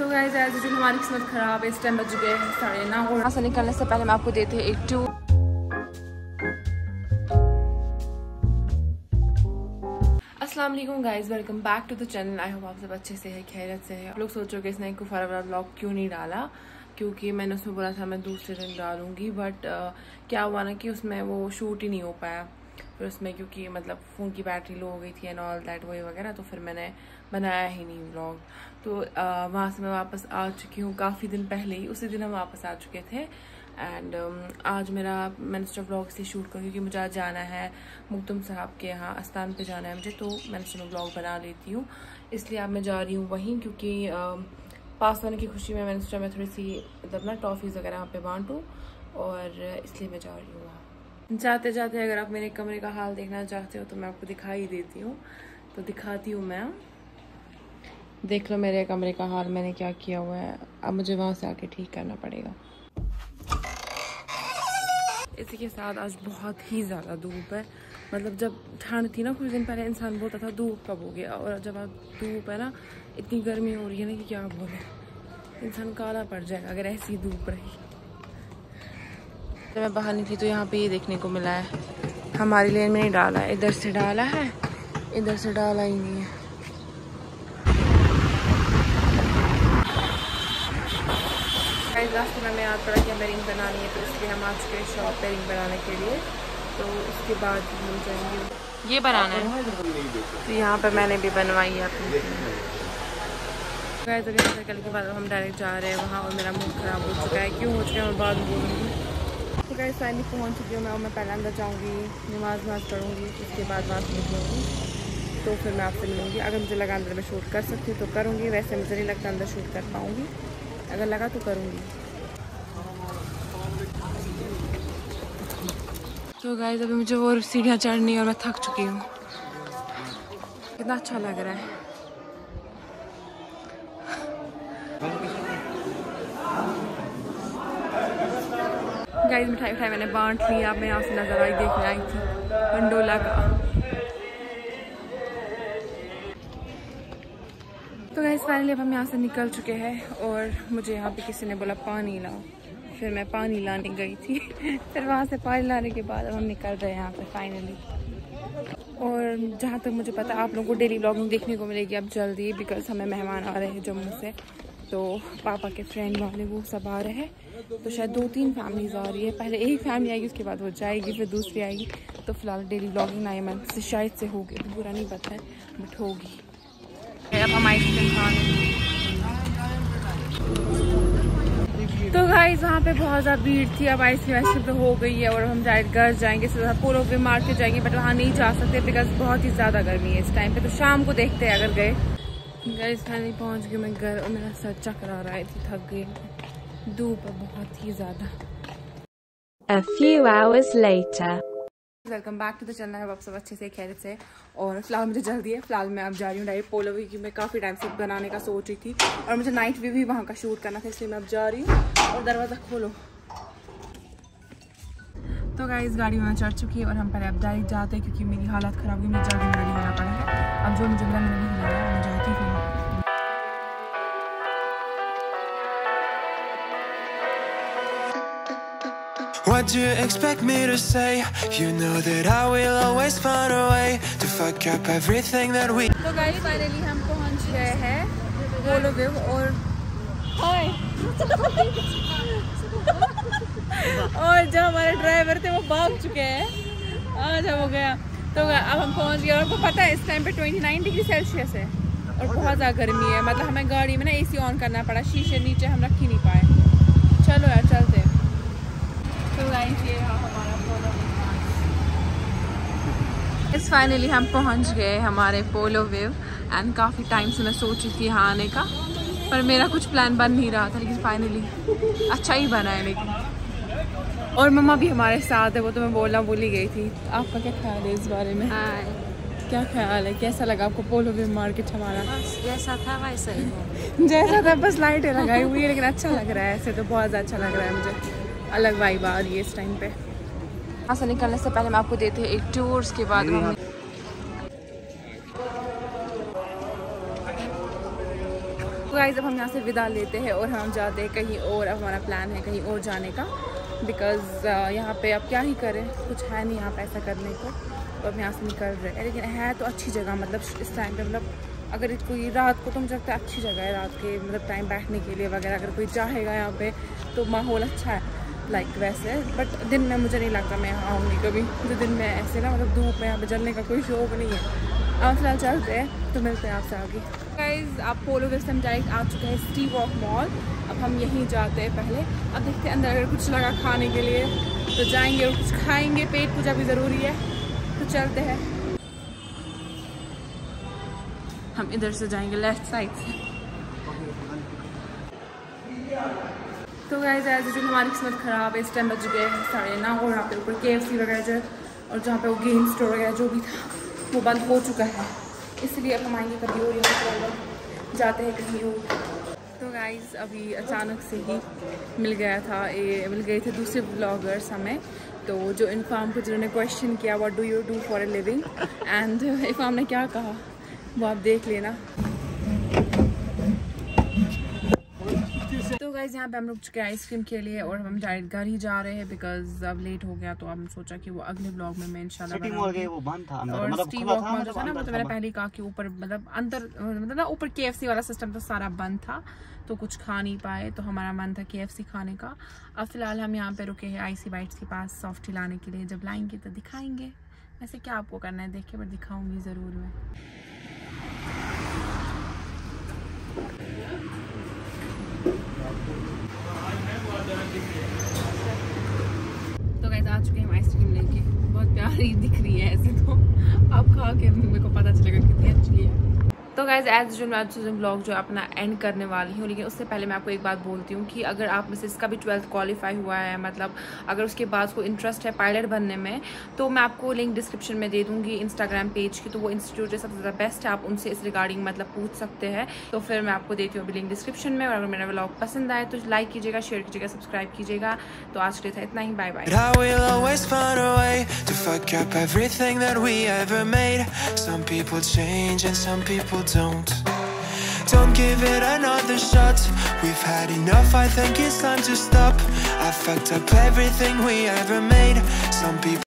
तो गाइस आज जो हमारी किस्मत ख़राब है, इस टाइम बज गए 9:30 और यहाँ से निकलने से पहले मैं आपको देते हैं एक टूर। अस्सलाम वालेकुम guys, welcome back to the channel. I hope आप सब अच्छे से है, खैरियत से है। आप लोग सोचोगे इसने कुफारा वाला ब्लॉग क्यों नहीं डाला, क्योंकि मैंने उसमें बोला था मैं दूसरे दिन डालूंगी, बट क्या हुआ ना कि उसमें वो शूट ही नहीं हो पाया। फिर उसमें क्योंकि मतलब फ़ोन की बैटरी लो हो गई थी एंड ऑल दैट वही वगैरह, तो फिर मैंने बनाया ही नहीं व्लॉग। तो वहाँ से मैं वापस आ चुकी हूँ काफ़ी दिन पहले ही, उसी दिन हम वापस आ चुके थे। एंड आज मैंने सोचा व्लॉग से शूट करूँ, क्योंकि मुझे आज जाना है मुक्तुम साहब के यहाँ आस्थान पे जाना है मुझे, तो मैंने सोचा व्लॉग बना लेती हूँ। इसलिए अब मैं जा रही हूँ वहीं, क्योंकि पास होने की खुशी में मैंने सोचा मैं थोड़ी सी मतलब ना टॉफ़ीज़ वगैरह वहाँ पे बांटूँ, और इसलिए मैं जा रही हूँ वहाँ। जाते जाते अगर आप मेरे कमरे का हाल देखना चाहते हो तो मैं आपको दिखाई देती हूँ, तो दिखाती हूँ मैं। देख लो मेरे कमरे का हाल, मैंने क्या किया हुआ है। अब मुझे वहाँ से आके ठीक करना पड़ेगा। इसी के साथ आज बहुत ही ज़्यादा धूप है। मतलब जब ठंड थी ना कुछ दिन पहले, इंसान बोलता था धूप कब हो गया, और जब अब धूप है ना, इतनी गर्मी हो रही है ना कि क्या बोले, इंसान काला पड़ जाएगा अगर ऐसी धूप रही। जब मैं बाहर निकली तो यहाँ पे ये देखने को मिला है, हमारी लेन में नहीं डाला है, इधर से डाला है, इधर से डाला ही नहीं है। रास्ते में हमें याद पड़ा कि हमें रिंग बनानी है, तो इसलिए हम आ चुके हैं शॉप पे रिंग बनाने के लिए। तो उसके बाद हम जाएंगे, ये बनाना है, तो यहाँ पे मैंने भी बनवाई है अपनी। गाइस अभी निकल के बाद हम डायरेक्ट जा रहे हैं वहाँ, और मेरा मूड ख़राब हो चुका है। क्यों हो चुका है मैं बाद में बोलूँगी। तो गाइस फाइनली पहुँच चुकी हूँ मैं पहले अंदर जाऊँगी, नमाज पढ़ूँगी, उसके बाद वहाँ से निकलूँगी, तो फिर मैं आपसे मिलूँगी। अगर मुझे लगा अंदर मैं शूट कर सकती हूँ तो करूँगी, वैसे मुझे नहीं लगता अंदर शूट कर पाऊँगी, अगर लगा तो करूँगी। तो गाइस अभी मुझे वो सीढ़ियाँ चढ़नी और मैं थक चुकी हूँ। कितना अच्छा लग रहा है। गाइस मिठाई मैंने बांट ली। अब मैं यहाँ से नजर आई देखने आई थी पंडोला का। तो गाइस फाइनली अब हम यहाँ से निकल चुके हैं, और मुझे यहाँ पे किसी ने बोला पानी लाओ, फिर मैं पानी लाने गई थी। फिर वहाँ से पानी लाने के बाद अब हम निकल रहे हैं यहाँ पे फाइनली। और जहाँ तक मुझे पता आप लोगों को डेली व्लॉगिंग देखने को मिलेगी अब जल्दी, बिकॉज हमें मेहमान आ रहे हैं जम्मू से, तो पापा के फ्रेंड वाले वो सब आ रहे हैं, तो शायद 2-3 फैमिलीज आ रही है। पहले एक फैमिली आएगी, उसके बाद वो जाएगी, फिर दूसरी आएगी। तो फिलहाल डेली व्लॉगिंग 9 मंथ से शायद से होगी, बुरा नहीं पता है, बट होगी। अब हम आइसक्रीम खाने। तो गाइस वहाँ पे बहुत ज़्यादा भीड़ थी, अब आइसक्रीम तो हो गई है, और हम डायरेक्ट घर जाएंगे, सीधा पोलो पे मार्केट जाएंगे, बट वहाँ नहीं जा सकते बिकॉज बहुत ही ज़्यादा गर्मी है इस टाइम पे। तो शाम को देखते हैं अगर गए। गाइस फाइनली पहुँच गए मैं घर, और मेरा सर चकरा रहा है, थक गई, धूप है बहुत ही ज़्यादा। A few hours later. Welcome back to the channel है, आप सब अच्छे से खैरियत से। और फिलहाल मुझे जल्दी है, फिलहाल मैं अब जा रही हूँ डायरेक्ट पोलो व्यू, की मैं काफ़ी टाइम से बनाने का सोच रही थी, और मुझे नाइट व्यू भी वहाँ का शूट करना था, इसलिए मैं अब जा रही हूँ। और दरवाज़ा खोलो। तो गाइस गाड़ी में चढ़ चुकी है, और हम पहले अब डायरेक्ट जाते हैं, क्योंकि मेरी हालत ख़राब हुई, मुझे जल्दी रेडी होना पड़ेगा। अब जो मुझे मिला मैंने नहीं लिया, मैं जाती हूँ। What do you expect me to say? You know that I will always find a way to fuck up everything that we. तो गाइस फाइनली हम पहुंच गए हैं पोलो व्यू, और और जो हमारे ड्राइवर थे वो भाग चुके हैं, आज हो गया। तो अब हम पहुंच गए, और आपको पता है इस टाइम पे 29 डिग्री सेल्सियस है, और बहुत ज़्यादा गर्मी है। मतलब हमें गाड़ी में ना AC ऑन करना पड़ा, शीशे नीचे हम रख ही नहीं पाए। चलो यार चलते हैं। तो गाइस ये हमारा पोलो व्यू। इस फाइनली हम पहुंच गए हमारे पोलो व्यू, एंड काफ़ी टाइम से मैं सोच रही थी यहाँ आने का, पर मेरा कुछ प्लान बन नहीं रहा था, लेकिन फाइनली अच्छा ही बना है। लेकिन और मम्मा भी हमारे साथ है, वो तो मैं बोलना भूल ही गई थी। आपका क्या ख्याल है इस बारे में? क्या ख्याल है, कैसा लगा आपको पोलो व्यू मार्केट हमारा? जैसा था वैसा ही जैसा था, बस लाइटें लगाई हुई है, लेकिन अच्छा लग रहा है। ऐसे तो बहुत अच्छा लग रहा है मुझे, अलग वाइब आ रही है इस टाइम पे। यहाँ से निकलने से पहले मैं आपको देते हैं एक टूर, उसके बाद हम गाइस अब हम यहाँ से विदा लेते हैं और हम जाते हैं कहीं और। अब हमारा प्लान है कहीं और जाने का, बिकॉज़ यहाँ पे अब क्या ही करें, कुछ है नहीं यहाँ पे ऐसा करने को, तो अब यहाँ से निकल रहे हैं। लेकिन है तो अच्छी जगह, मतलब इस टाइम पे, मतलब अगर कोई रात को तो मुझे लगता है अच्छी जगह है रात के मतलब टाइम बैठने के लिए वगैरह, अगर कोई चाहेगा यहाँ पे तो माहौल अच्छा है लाइक वैसे। बट दिन में मुझे नहीं लगता मैं यहाँ आऊँगी कभी, मुझे दिन में ऐसे ना मतलब धूप में यहाँ पे जलने का कोई शौक नहीं है। अब फिलहाल चलते हैं, तो मिलते हैं आपसे आगे। गाइस आप पोलो वेस्टर्न डायरेक्ट आ चुके हैं सिटी वॉक मॉल। अब हम यहीं जाते हैं पहले, अब देखते हैं अंदर अगर कुछ लगा खाने के लिए तो जाएंगे और कुछ खाएंगे, पेट पूजा भी ज़रूरी है, तो चलते हैं। हम इधर से जाएंगे लेफ्ट साइड से। तो गाइस ऐसे जो हमारी किस्मत ख़राब है, इस टाइम बज गए 9:30 और यहाँ पे ऊपर KFC वगैरह जो और जहाँ पे वो गेम स्टोर वगैरह जो भी था वो बंद हो चुका है, इसलिए अब हम आएंगे कभी और यहाँ जाते हैं कहीं और। तो गाइस अभी अचानक से ही मिल गए थे दूसरे ब्लॉगर्स हमें, तो जो इन्फॉर्म को जिन्होंने क्वेश्चन किया what do you do for a living, and इन्फॉर्म ने क्या कहा वो आप देख लेना। तो गाइस यहाँ पे हम रुक चुके हैं आइसक्रीम के लिए और हम डायरेक्ट घर ही जा रहे हैं, बिकॉज अब लेट हो गया, तो हम सोचा कि वो अगले ब्लॉग में मैं इंशाल्लाह बनाऊंगी। वो बंद था और मतलब सिटी वॉक मॉल जो था ना, वो तो मैंने पहले ही कहा कि ऊपर मतलब अंदर मतलब ना ऊपर KFC वाला सिस्टम तो सारा बंद था, तो कुछ खा नहीं पाए, तो हमारा मन था KFC खाने का। अब फिलहाल हम यहाँ पे रुके हैं IC बाइट्स के पास सॉफ्टी लाने के लिए, जब लाएंगे तो दिखाएंगे। वैसे क्या आपको करना है देखे, बट दिखाऊंगी ज़रूर मैं। तो गाइस आ चुके हैं हम आइसक्रीम लेके, बहुत प्यारी दिख रही है ऐसे, तो आप खा के मेरे को पता चलेगा कितनी अच्छी है। तो गाइस एज यूजुअल मैं आज ब्लॉग जो अपना एंड करने वाली हूँ, लेकिन उससे पहले मैं आपको एक बात बोलती हूँ कि अगर आप में से इसका भी 12th क्वालिफाई हुआ है, मतलब अगर उसके बाद उसको इंटरेस्ट है पायलट बनने में, तो मैं आपको लिंक डिस्क्रिप्शन में दे दूँगी इंस्टाग्राम पेज की, तो वो इंस्टीट्यूट सबसे ज़्यादा बेस्ट है, आप उनसे इस रिगार्डिंग मतलब पूछ सकते हैं। तो फिर मैं आपको देती हूँ अभी लिंक डिस्क्रिप्शन में, और अगर मेरा ब्लॉग पसंद आए तो लाइक कीजिएगा, शेयर कीजिएगा, सब्सक्राइब कीजिएगा। तो आज के लिए था इतना ही, bye bye. I will always find a way to fuck up everything that we ever made. Some people change and some people don't. Don't give it another shot. We've had enough, I think it's time to stop. I fucked up everything we ever made. Some people